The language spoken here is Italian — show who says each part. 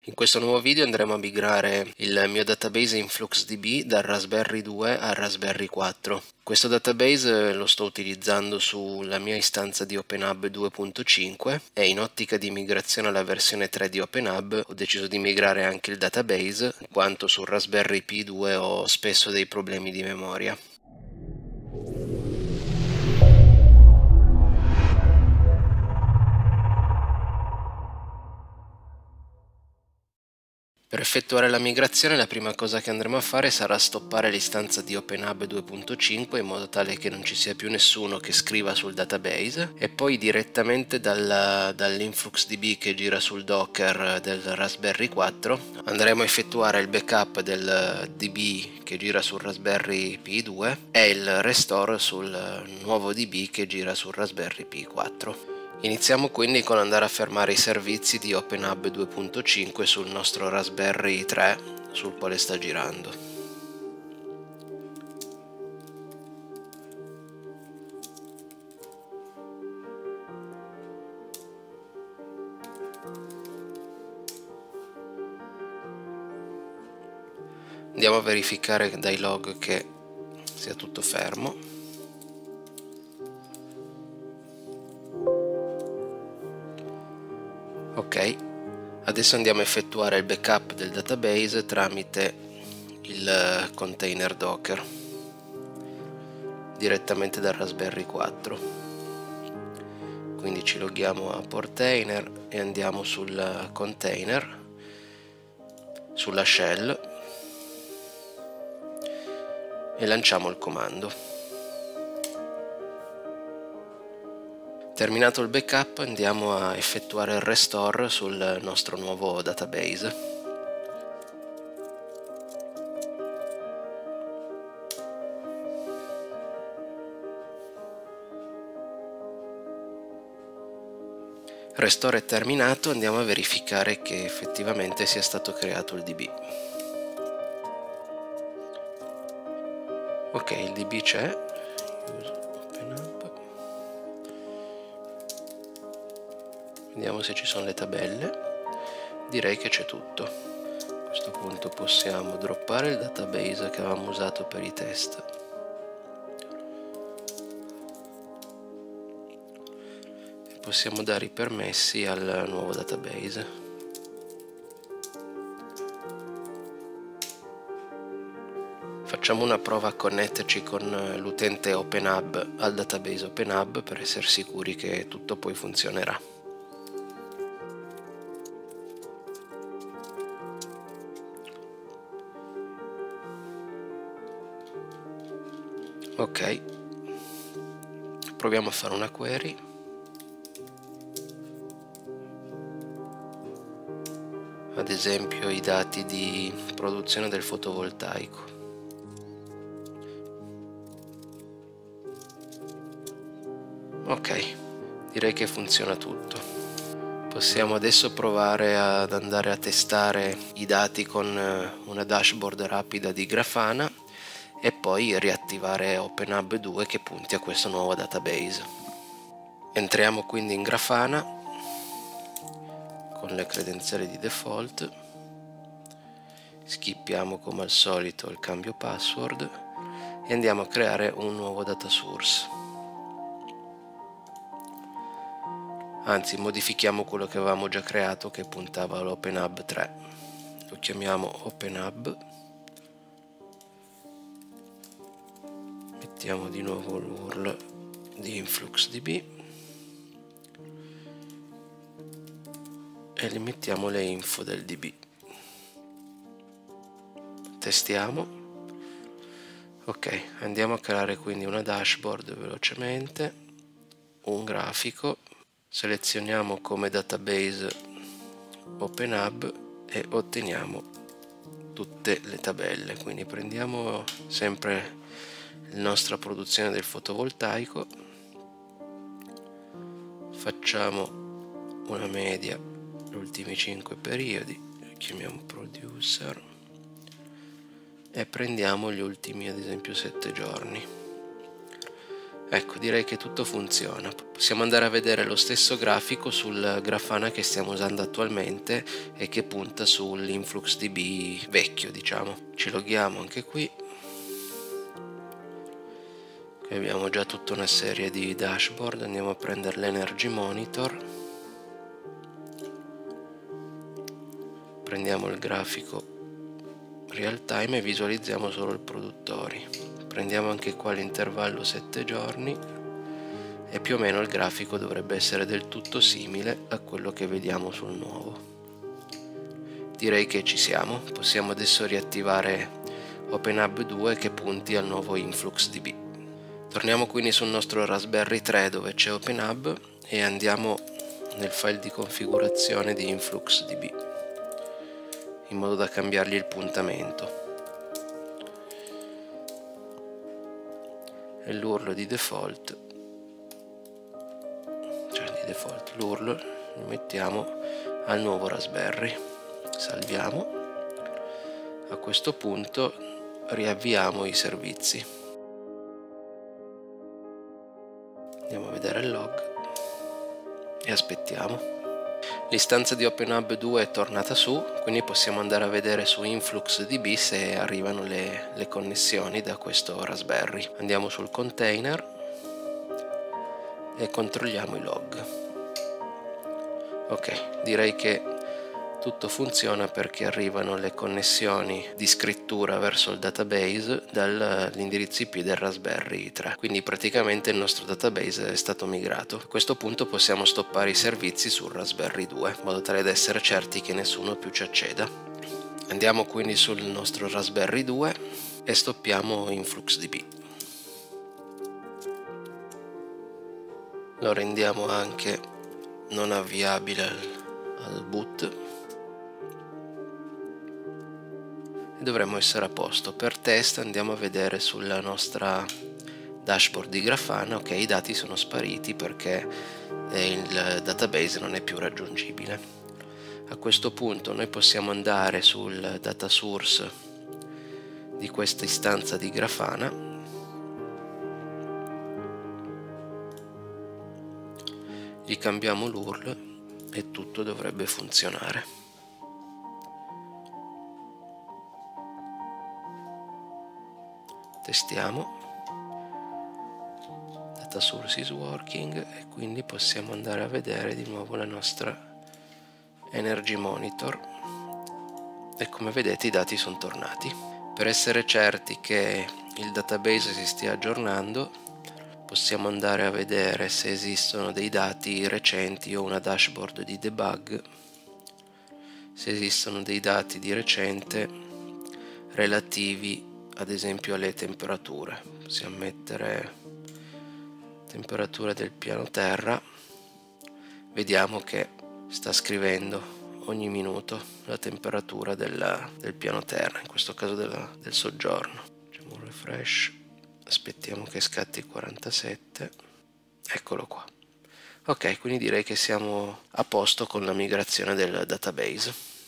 Speaker 1: In questo nuovo video andremo a migrare il mio database InfluxDB dal Raspberry 2 al Raspberry 4. Questo database lo sto utilizzando sulla mia istanza di OpenHub 2.5 e in ottica di migrazione alla versione 3 di OpenHub ho deciso di migrare anche il database, in quanto sul Raspberry Pi 2 ho spesso dei problemi di memoria. Per effettuare la migrazione la prima cosa che andremo a fare sarà stoppare l'istanza di OpenHub 2.5 in modo tale che non ci sia più nessuno che scriva sul database e poi direttamente dall'InfluxDB che gira sul Docker del Raspberry 4 andremo a effettuare il backup del DB che gira sul Raspberry Pi 2 e il restore sul nuovo DB che gira sul Raspberry Pi 4. Iniziamo quindi con andare a fermare i servizi di OpenHub 2.5 sul nostro Raspberry 3 sul quale sta girando. Andiamo a verificare dai log che sia tutto fermo. Ok, adesso andiamo a effettuare il backup del database tramite il container Docker direttamente dal Raspberry 4. Quindi ci loghiamo a Portainer e andiamo sul container, sulla shell e lanciamo il comando. Terminato il backup andiamo a effettuare il restore sul nostro nuovo database. Restore è terminato, andiamo a verificare che effettivamente sia stato creato il DB. Ok, il DB c'è. Vediamo se ci sono le tabelle. Direi che c'è tutto. A questo punto possiamo droppare il database che avevamo usato per i test. E possiamo dare i permessi al nuovo database. Facciamo una prova a connetterci con l'utente OpenHub al database OpenHub per essere sicuri che tutto poi funzionerà. Ok, proviamo a fare una query. Ad esempio i dati di produzione del fotovoltaico. Ok, direi che funziona tutto. Possiamo adesso provare ad andare a testare i dati con una dashboard rapida di Grafana e poi riattivare OpenHub 2 che punti a questo nuovo database. Entriamo quindi in Grafana con le credenziali di default, skippiamo come al solito il cambio password e andiamo a creare un nuovo data source. Anzi, modifichiamo quello che avevamo già creato che puntava all'OpenHub 3. Lo chiamiamo OpenHub. Mettiamo di nuovo l'URL di InfluxDB e gli mettiamo le info del DB. Testiamo. Ok, andiamo a creare quindi una dashboard velocemente, un grafico, selezioniamo come database OpenHub e otteniamo tutte le tabelle. Quindi prendiamo sempre la nostra produzione del fotovoltaico, facciamo una media gli ultimi 5 periodi, chiamiamo producer e prendiamo gli ultimi ad esempio 7 giorni Ecco, direi che tutto funziona. Possiamo andare a vedere lo stesso grafico sul Grafana che stiamo usando attualmente e che punta sull'InfluxDB vecchio, diciamo. Ci loghiamo anche qui. Qui abbiamo già tutta una serie di dashboard, andiamo a prendere l'Energy Monitor. Prendiamo il grafico real time e visualizziamo solo i produttori. Prendiamo anche qua l'intervallo 7 giorni e più o meno il grafico dovrebbe essere del tutto simile a quello che vediamo sul nuovo. Direi che ci siamo, possiamo adesso riattivare OpenHub 2 che punti al nuovo InfluxDB. Torniamo quindi sul nostro Raspberry 3 dove c'è OpenHub e andiamo nel file di configurazione di InfluxDB in modo da cambiargli il puntamento. E l'URL di default, l'URL lo mettiamo al nuovo Raspberry. Salviamo. A questo punto riavviamo i servizi. Andiamo a vedere il log e aspettiamo. L'istanza di OpenHub 2 è tornata su, quindi possiamo andare a vedere su InfluxDB se arrivano le connessioni da questo Raspberry. Andiamo sul container e controlliamo i log. Ok, direi che tutto funziona perché arrivano le connessioni di scrittura verso il database dall'indirizzo IP del Raspberry 3, quindi praticamente il nostro database è stato migrato. A questo punto possiamo stoppare i servizi sul Raspberry 2 in modo tale da essere certi che nessuno più ci acceda. Andiamo quindi sul nostro Raspberry 2 e stoppiamo InfluxDB. Lo rendiamo anche non avviabile al boot. Dovremmo essere a posto. Per test andiamo a vedere sulla nostra dashboard di Grafana. Ok, i dati sono spariti perché il database non è più raggiungibile. A questo punto noi possiamo andare sul data source di questa istanza di Grafana gli cambiamo l'URL e tutto dovrebbe funzionare. Testiamo. Data source is working e quindi possiamo andare a vedere di nuovo la nostra Energy Monitor e come vedete i dati sono tornati. Per essere certi che il database si stia aggiornando possiamo andare a vedere se esistono dei dati recenti o una dashboard di debug, se esistono dei dati di recente relativi ad esempio alle temperature. Possiamo mettere temperatura del piano terra, vediamo che sta scrivendo ogni minuto la temperatura del piano terra, in questo caso del soggiorno. Facciamo un refresh, aspettiamo che scatti 47, eccolo qua. Ok, quindi direi che siamo a posto con la migrazione del database.